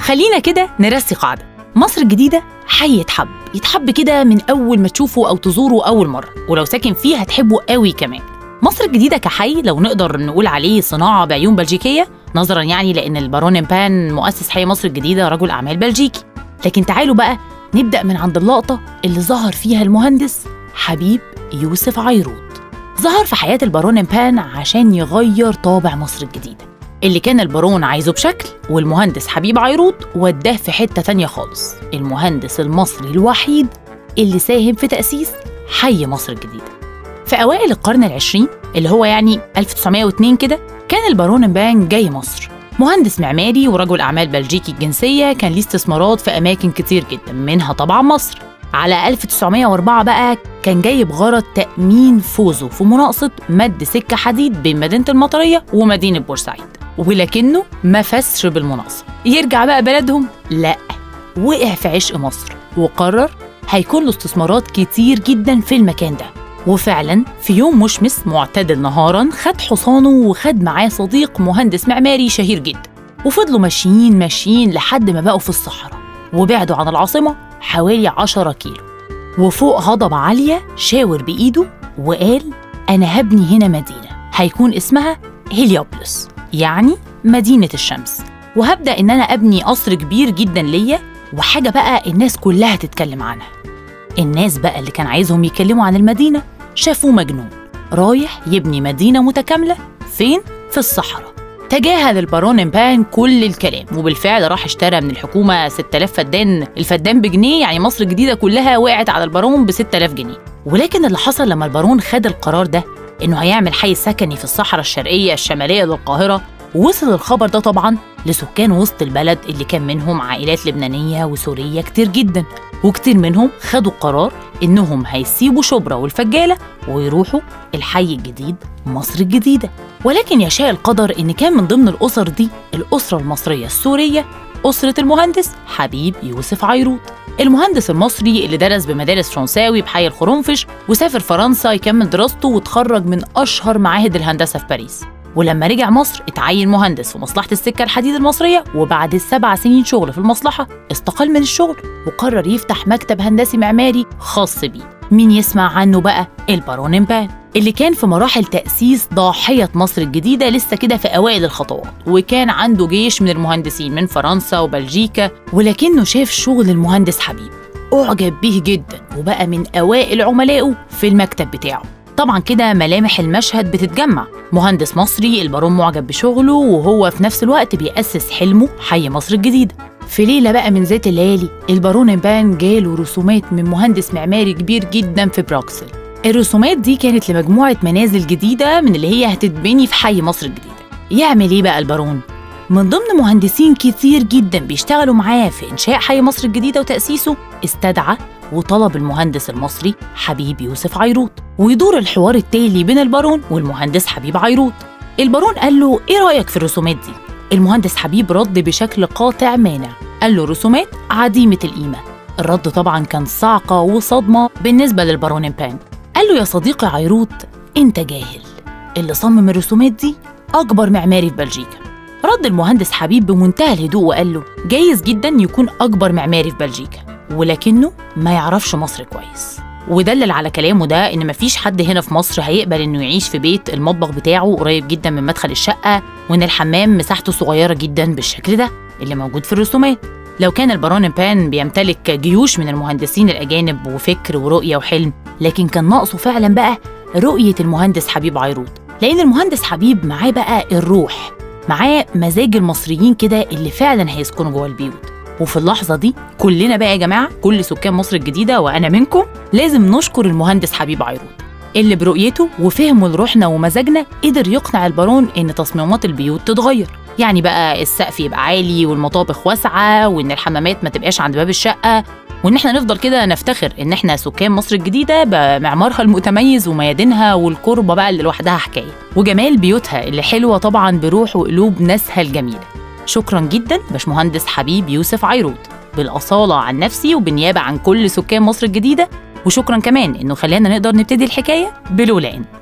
خلينا كده نرسي قاعدة. مصر الجديدة حي يتحب كده من أول ما تشوفه أو تزوره أول مرة، ولو ساكن فيه هتحبه قوي كمان. مصر الجديدة كحي لو نقدر نقول عليه صناعة بعيون بلجيكية، نظراً يعني لأن البارون إمبان مؤسس حي مصر الجديدة رجل أعمال بلجيكي. لكن تعالوا بقى نبدأ من عند اللقطة اللي ظهر فيها المهندس حبيب يوسف عيروط. ظهر في حياة البارون إمبان عشان يغير طابع مصر الجديدة اللي كان البارون عايزه بشكل، والمهندس حبيب عيروط وداه في حتة تانية خالص. المهندس المصري الوحيد اللي ساهم في تأسيس حي مصر الجديدة. في أوائل القرن العشرين اللي هو يعني 1902 كده، كان البارون إمبان جاي مصر مهندس معماري ورجل أعمال بلجيكي الجنسية، كان ليه استثمارات في أماكن كتير جدا منها طبعا مصر. على 1904 بقى كان جاي بغرض تأمين فوزه في مناقصة مد سكة حديد بين مدينة المطرية ومدينة بورسعيد، ولكنه ما فازش بالمناقصة. يرجع بقى بلدهم؟ لأ، وقع في عشق مصر وقرر هيكون له استثمارات كتير جدا في المكان ده. وفعلا في يوم مشمس معتدل نهارا خد حصانه وخد معاه صديق مهندس معماري شهير جدا، وفضلوا ماشيين لحد ما بقوا في الصحراء وبعدوا عن العاصمة حوالي 10 كيلو. وفوق هضبة عالية شاور بإيده وقال: أنا هبني هنا مدينة هيكون اسمها هيليوبوليس، يعني مدينة الشمس، وهبدأ إن أنا أبني قصر كبير جدا ليا وحاجة بقى الناس كلها تتكلم عنها. الناس بقى اللي كان عايزهم يتكلموا عن المدينة شافوه مجنون رايح يبني مدينة متكاملة فين؟ في الصحراء. تجاهل البارون إمبان كل الكلام، وبالفعل راح اشترى من الحكومة 6000 فدان، الفدان بجنيه، يعني مصر الجديدة كلها وقعت على البارون ب 6000 جنيه. ولكن اللي حصل لما البارون خد القرار ده إنه هيعمل حي سكني في الصحراء الشرقية الشمالية للقاهرة، وصل الخبر ده طبعاً لسكان وسط البلد اللي كان منهم عائلات لبنانية وسورية كتير جداً، وكتير منهم خدوا قرار إنهم هيسيبوا شبرا والفجالة ويروحوا الحي الجديد مصر الجديدة. ولكن يشاء القدر إن كان من ضمن الأسر دي الأسرة المصرية السورية، أسرة المهندس حبيب يوسف عيروط، المهندس المصري اللي درس بمدارس فرنساوي بحي الخرنفش وسافر فرنسا يكمل دراسته وتخرج من أشهر معاهد الهندسة في باريس. ولما رجع مصر اتعين مهندس في مصلحة السكة الحديد المصرية، وبعد 7 سنين شغل في المصلحة استقال من الشغل وقرر يفتح مكتب هندسي معماري خاص بيه. مين يسمع عنه بقى؟ البارون إمبان، اللي كان في مراحل تأسيس ضاحية مصر الجديدة لسه كده في أوائل الخطوات، وكان عنده جيش من المهندسين من فرنسا وبلجيكا. ولكنه شاف شغل المهندس حبيب أعجب به جدا وبقى من أوائل عملائه في المكتب بتاعه. طبعا كده ملامح المشهد بتتجمع، مهندس مصري البارون معجب بشغله وهو في نفس الوقت بيأسس حلمه حي مصر الجديدة. في ليلة بقى من ذات الليالي البارون إمبان جاله رسومات من مهندس معماري كبير جدا في بروكسل. الرسومات دي كانت لمجموعة منازل جديدة من اللي هي هتتبني في حي مصر الجديدة. يعمل ايه بقى البارون؟ من ضمن مهندسين كتير جدا بيشتغلوا معاه في إنشاء حي مصر الجديدة وتأسيسه، استدعى وطلب المهندس المصري حبيب يوسف عيروط، ويدور الحوار التالي بين البارون والمهندس حبيب عيروط. البارون قال له: ايه رأيك في الرسومات دي؟ المهندس حبيب رد بشكل قاطع مانع، قال له: رسومات عديمة القيمة. الرد طبعا كان صعقة وصدمة بالنسبة للبارون إمبان. قال له: يا صديقي عيروط، انت جاهل، اللي صمم الرسومات دي أكبر معماري في بلجيكا. رد المهندس حبيب بمنتهى الهدوء وقال له: جايز جدا يكون أكبر معماري في بلجيكا، ولكنه ما يعرفش مصر كويس. ودلل على كلامه ده إن مفيش حد هنا في مصر هيقبل إنه يعيش في بيت المطبخ بتاعه قريب جدا من مدخل الشقة، وإن الحمام مساحته صغيرة جدا بالشكل ده اللي موجود في الرسومات. لو كان البارون إمبان بيمتلك جيوش من المهندسين الأجانب وفكر ورؤية وحلم، لكن كان ناقصه فعلا بقى رؤية المهندس حبيب عيروط، لأن المهندس حبيب معاه بقى الروح، معاه مزاج المصريين كده اللي فعلا هيسكنوا جوه البيوت. وفي اللحظة دي كلنا بقى يا جماعة، كل سكان مصر الجديدة وأنا منكم، لازم نشكر المهندس حبيب عيروط اللي برؤيته وفهمه لروحنا ومزاجنا قدر يقنع البارون إن تصميمات البيوت تتغير، يعني بقى السقف يبقى عالي والمطابخ واسعة وإن الحمامات ما تبقاش عند باب الشقة، وإن احنا نفضل كده نفتخر إن احنا سكان مصر الجديدة بمعمارها المتميز وميادينها والقربة بقى اللي لوحدها حكاية، وجمال بيوتها اللي حلوة طبعا بروح وقلوب ناسها الجميلة. شكرا جدا باشمهندس حبيب يوسف عيروط، بالأصالة عن نفسي وبالنيابة عن كل سكان مصر الجديدة، وشكرا كمان إنه خلانا نقدر نبتدي الحكاية بلولا إن.